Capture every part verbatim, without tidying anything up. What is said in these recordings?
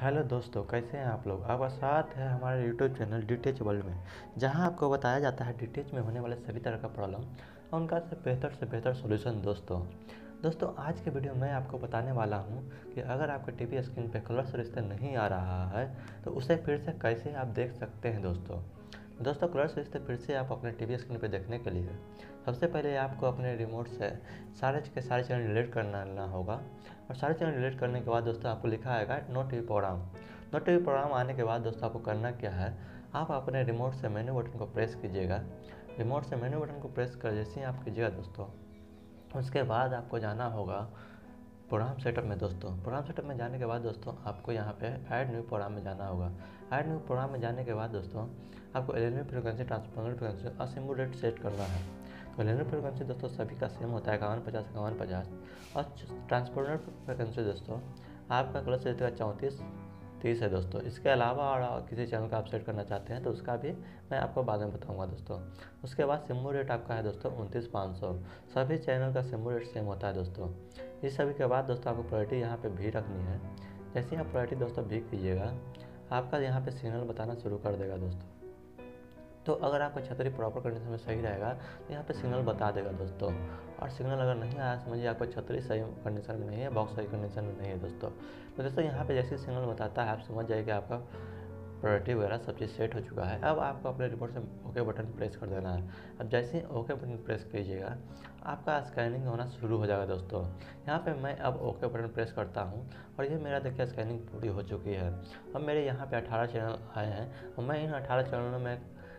Hello दोस्तों, कैसे हैं आप लोग। आपका साथ है हमारे यूट्यूब चैनल डीटीएच वर्ल्ड में, जहां आपको बताया जाता है डीटीएच में होने वाले सभी तरह का प्रॉब्लम और उनका से बेहतर से बेहतर सॉल्यूशन। दोस्तों दोस्तों आज के वीडियो में आपको बताने वाला हूं कि अगर आपके टीवी स्क्रीन पे कलर से रिश्ते नहीं आ रहा है तो उसे फिर से कैसे आप देख सकते हैं। दोस्तों दोस्तों कलर से रिश्ते फिर से आप अपने टीवी स्क्रीन पे देखने के लिए सबसे पहले आपको अपने रिमोट से सारे के सारे चैनल डिलीट करना होगा। और सारे चैनल डिलीट करने के बाद दोस्तों आपको लिखा आएगा no TV program. No TV program आने के बाद दोस्तों आपको करना क्या है, आप अपने रिमोट से मेन्यू बटन को प्रेस कीजिएगा। रिमोट से मेन्यू बटन को प्रेस कर जैसे ही आप कीजिएगा दोस्तों, उसके बाद आपको जाना होगा प्रोग्राम सेटअप में। दोस्तों प्रोग्राम सेटअप में जाने के बाद दोस्तों आपको यहाँ पे ऐड न्यू प्रोग्राम में जाना होगा। ऐड न्यू प्रोग्राम में जाने के बाद दोस्तों आपको एल फ्रिक्वेंसी, ट्रांसपोनर फ्रिक्वेंसी और सिम्बल रेट सेट करना है। तो एल फ्रिक्वेंसी दोस्तों सभी का सेम होता है, इक्यावन पचास इक्यावन पचास। और ट्रांसपोनर फ्रिक्वेंसी दोस्तों आपका कलर से का चौंतीस तीस है। दोस्तों इसके अलावा और किसी चैनल का आप सेट करना चाहते हैं तो उसका भी मैं आपको बाद में बताऊंगा। दोस्तों उसके बाद सिम्बल रेट आपका है दोस्तों उनतीस पाँच सौ। सभी चैनल का सिम्बल रेट सेम होता है। दोस्तों इस सभी के बाद दोस्तों आपको प्रायोरिटी यहाँ पे भी रखनी है। जैसे ही आप प्रायोरिटी दोस्तों भी कीजिएगा, आपका यहाँ पे सिग्नल बताना शुरू कर देगा। दोस्तों तो अगर आपका छतरी प्रॉपर कंडीशन में सही रहेगा तो यहाँ पे सिग्नल बता देगा। दोस्तों और सिग्नल अगर नहीं आया समझिए आपको छतरी सही कंडीशन में नहीं है, बॉक्स सही कंडीशन में नहीं है। दोस्तों तो दोस्तों यहाँ पे जैसे सिग्नल बताता है आप समझ जाइए कि आपका प्रायोरिटी वगैरह सब चीज़ सेट हो चुका है। अब आपको अपने रिमोट से ओके बटन प्रेस कर देना है। अब जैसे ही ओके बटन प्रेस कीजिएगा आपका स्कैनिंग होना शुरू हो जाएगा। दोस्तों यहाँ पे मैं अब ओके बटन प्रेस करता हूँ और ये मेरा देखिए स्कैनिंग पूरी हो चुकी है। अब मेरे यहाँ पे अठारह चैनल आए हैं और मैं इन अठारह चैनलों में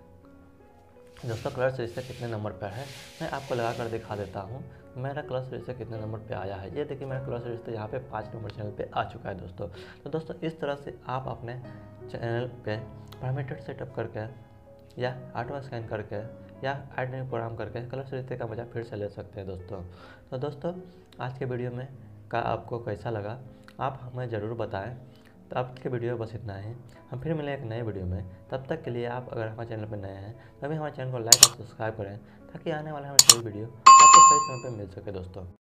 दोस्तों कलर से कितने नंबर पर है मैं आपको लगा कर दिखा देता हूँ। मेरा कलर से कितने नंबर पे आया है, ये देखिए मेरा कलर से यहाँ पे पाँच नंबर चैनल पे आ चुका है। दोस्तों तो दोस्तों इस तरह से आप अपने चैनल पे पैरामीटर सेटअप करके या ऑटो स्कैन करके या ऐड न्यू प्रोग्राम करके कलर से का मजा फिर से ले सकते हैं। दोस्तों तो दोस्तों आज के वीडियो में का आपको कैसा लगा आप हमें ज़रूर बताएं। तो आज के वीडियो बस इतना ही, हम फिर मिलें एक नए वीडियो में। तब तक के लिए आप अगर हमारे चैनल पर नए हैं तभी हमारे चैनल को लाइक और सब्सक्राइब करें ताकि आने वाले हमारे सभी वीडियो आपको सही समय पर मिल सके। दोस्तों।